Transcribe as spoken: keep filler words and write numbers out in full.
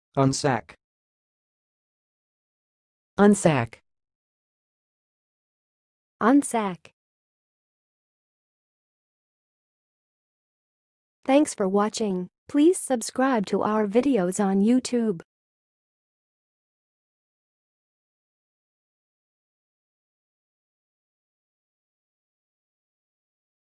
unsack, unsack, unsack. Thanks for watching. Please subscribe to our videos on YouTube.